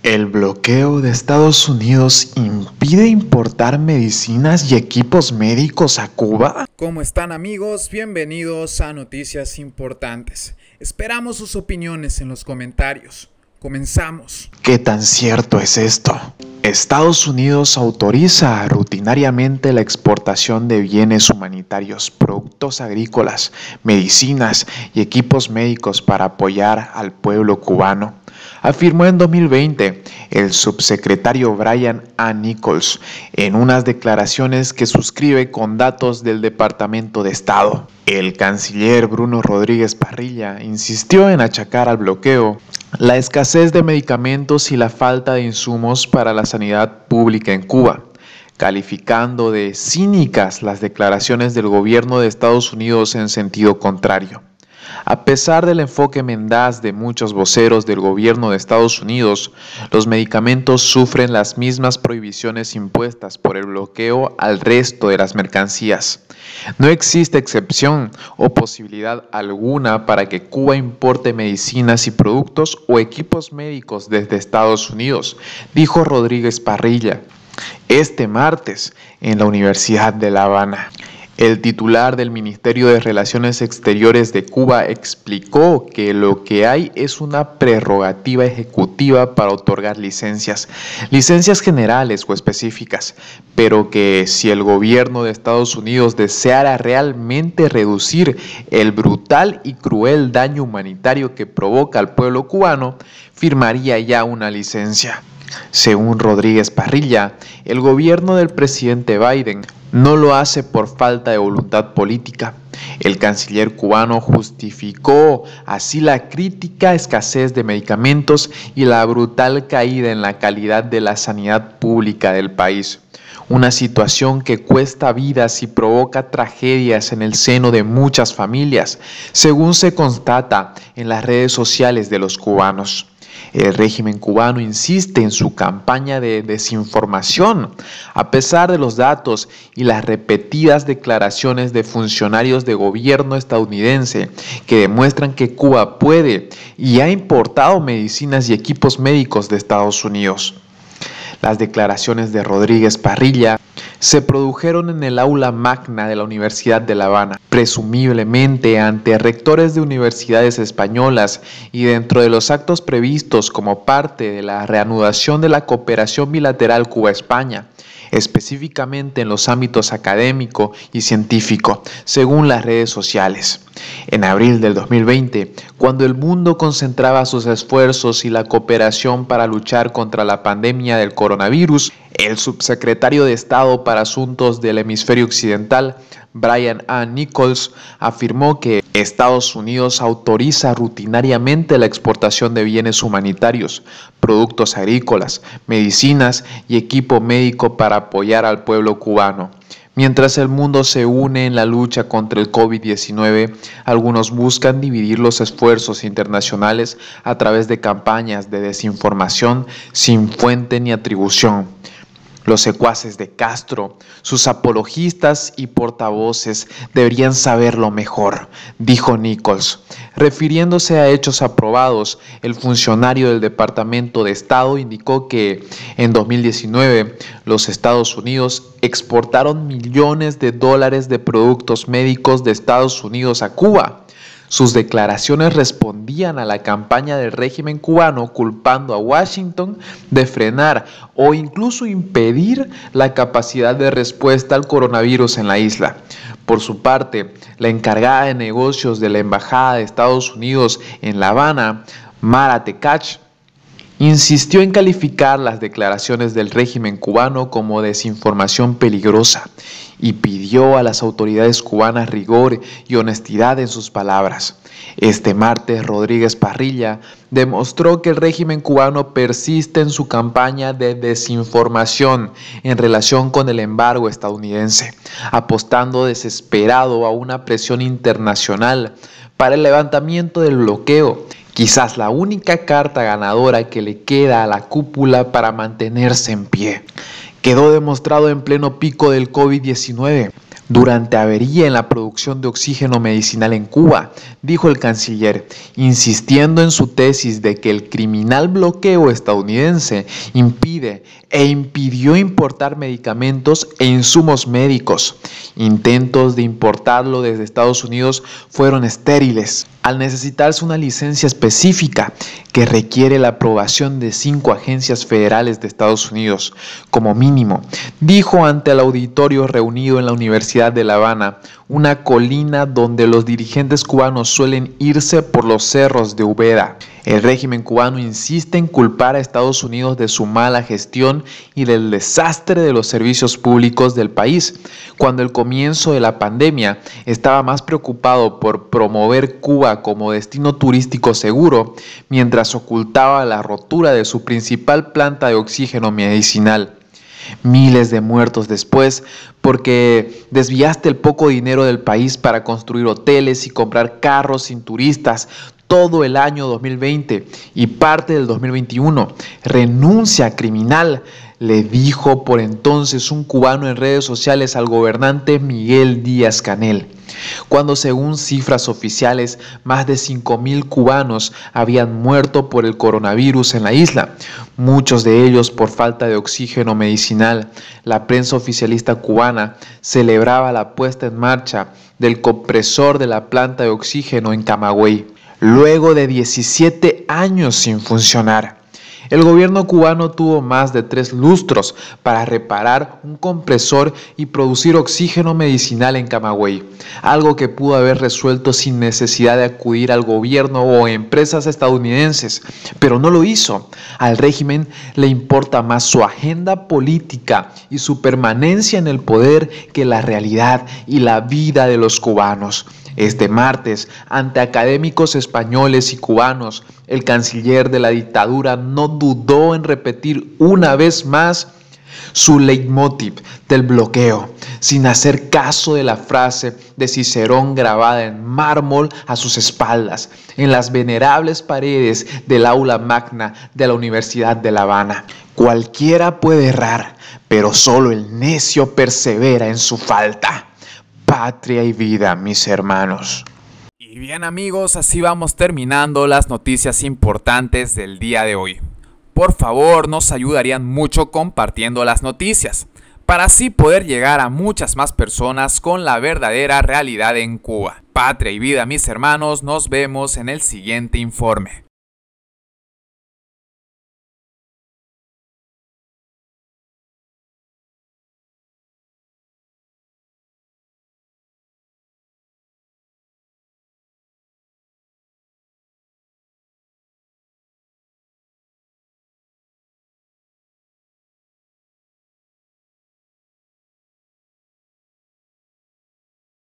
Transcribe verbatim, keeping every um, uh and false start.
El bloqueo de Estados Unidos impide importar medicinas y equipos médicos a Cuba. ¿Cómo están, amigos? Bienvenidos a Noticias Importantes. Esperamos sus opiniones en los comentarios. Comenzamos. ¿Qué tan cierto es esto? Estados Unidos autoriza rutinariamente la exportación de bienes humanitarios, productos agrícolas, medicinas y equipos médicos para apoyar al pueblo cubano, afirmó en dos mil veinte el subsecretario Brian A. Nichols en unas declaraciones que suscribe con datos del Departamento de Estado. El canciller Bruno Rodríguez Parrilla insistió en achacar al bloqueo la escasez de medicamentos y la falta de insumos para la sanidad pública en Cuba, calificando de cínicas las declaraciones del gobierno de Estados Unidos en sentido contrario. A pesar del enfoque mendaz de muchos voceros del gobierno de Estados Unidos, los medicamentos sufren las mismas prohibiciones impuestas por el bloqueo al resto de las mercancías. No existe excepción o posibilidad alguna para que Cuba importe medicinas y productos o equipos médicos desde Estados Unidos, dijo Rodríguez Parrilla este martes en la Universidad de La Habana. El titular del Ministerio de Relaciones Exteriores de Cuba explicó que lo que hay es una prerrogativa ejecutiva para otorgar licencias, licencias generales o específicas, pero que si el gobierno de Estados Unidos deseara realmente reducir el brutal y cruel daño humanitario que provoca al pueblo cubano, firmaría ya una licencia. Según Rodríguez Parrilla, el gobierno del presidente Biden no lo hace por falta de voluntad política. El canciller cubano justificó así la crítica escasez de medicamentos y la brutal caída en la calidad de la sanidad pública del país. Una situación que cuesta vidas y provoca tragedias en el seno de muchas familias, según se constata en las redes sociales de los cubanos. El régimen cubano insiste en su campaña de desinformación, a pesar de los datos y las repetidas declaraciones de funcionarios de gobierno estadounidense que demuestran que Cuba puede y ha importado medicinas y equipos médicos de Estados Unidos. Las declaraciones de Rodríguez Parrilla se produjeron en el aula magna de la Universidad de La Habana, presumiblemente ante rectores de universidades españolas y dentro de los actos previstos como parte de la reanudación de la cooperación bilateral Cuba-España, específicamente en los ámbitos académico y científico, según las redes sociales. En abril del dos mil veinte, cuando el mundo concentraba sus esfuerzos y la cooperación para luchar contra la pandemia del coronavirus, el subsecretario de Estado para Asuntos del Hemisferio Occidental, Brian A. Nichols, afirmó que Estados Unidos autoriza rutinariamente la exportación de bienes humanitarios, productos agrícolas, medicinas y equipo médico para apoyar al pueblo cubano. Mientras el mundo se une en la lucha contra el COVID diecinueve, algunos buscan dividir los esfuerzos internacionales a través de campañas de desinformación sin fuente ni atribución. Los secuaces de Castro, sus apologistas y portavoces deberían saberlo mejor, dijo Nichols. Refiriéndose a hechos aprobados, el funcionario del Departamento de Estado indicó que en dos mil diecinueve los Estados Unidos exportaron millones de dólares de productos médicos de Estados Unidos a Cuba. Sus declaraciones respondían a la campaña del régimen cubano culpando a Washington de frenar o incluso impedir la capacidad de respuesta al coronavirus en la isla. Por su parte, la encargada de negocios de la Embajada de Estados Unidos en La Habana, Mara Tekach, insistió en calificar las declaraciones del régimen cubano como desinformación peligrosa y pidió a las autoridades cubanas rigor y honestidad en sus palabras. Este martes, Rodríguez Parrilla demostró que el régimen cubano persiste en su campaña de desinformación en relación con el embargo estadounidense, apostando desesperado a una presión internacional para el levantamiento del bloqueo, quizás la única carta ganadora que le queda a la cúpula para mantenerse en pie. Quedó demostrado en pleno pico del COVID diecinueve. Durante avería en la producción de oxígeno medicinal en Cuba, dijo el canciller, insistiendo en su tesis de que el criminal bloqueo estadounidense impide e impidió importar medicamentos e insumos médicos. Intentos de importarlo desde Estados Unidos fueron estériles, al necesitarse una licencia específica que requiere la aprobación de cinco agencias federales de Estados Unidos, como mínimo, dijo ante el auditorio reunido en la Universidad de La Habana, una colina donde los dirigentes cubanos suelen irse por los cerros de Úbeda. El régimen cubano insiste en culpar a Estados Unidos de su mala gestión y del desastre de los servicios públicos del país, cuando al comienzo de la pandemia estaba más preocupado por promover Cuba como destino turístico seguro, mientras ocultaba la rotura de su principal planta de oxígeno medicinal. Miles de muertos después porque desviaste el poco dinero del país para construir hoteles y comprar carros sin turistas todo el año dos mil veinte y parte del dos mil veintiuno. Renuncia, criminal, le dijo por entonces un cubano en redes sociales al gobernante Miguel Díaz-Canel, cuando según cifras oficiales más de cinco mil cubanos habían muerto por el coronavirus en la isla, muchos de ellos por falta de oxígeno medicinal. La prensa oficialista cubana celebraba la puesta en marcha del compresor de la planta de oxígeno en Camagüey, luego de diecisiete años sin funcionar. El gobierno cubano tuvo más de tres lustros para reparar un compresor y producir oxígeno medicinal en Camagüey, algo que pudo haber resuelto sin necesidad de acudir al gobierno o empresas estadounidenses, pero no lo hizo. Al régimen le importa más su agenda política y su permanencia en el poder que la realidad y la vida de los cubanos. Este martes, ante académicos españoles y cubanos, el canciller de la dictadura no dudó en repetir una vez más su leitmotiv del bloqueo, sin hacer caso de la frase de Cicerón grabada en mármol a sus espaldas, en las venerables paredes del aula magna de la Universidad de La Habana. Cualquiera puede errar, pero solo el necio persevera en su falta. Patria y vida, mis hermanos. Y bien amigos, así vamos terminando las noticias importantes del día de hoy. Por favor, nos ayudarían mucho compartiendo las noticias, para así poder llegar a muchas más personas con la verdadera realidad en Cuba. Patria y vida, mis hermanos, nos vemos en el siguiente informe.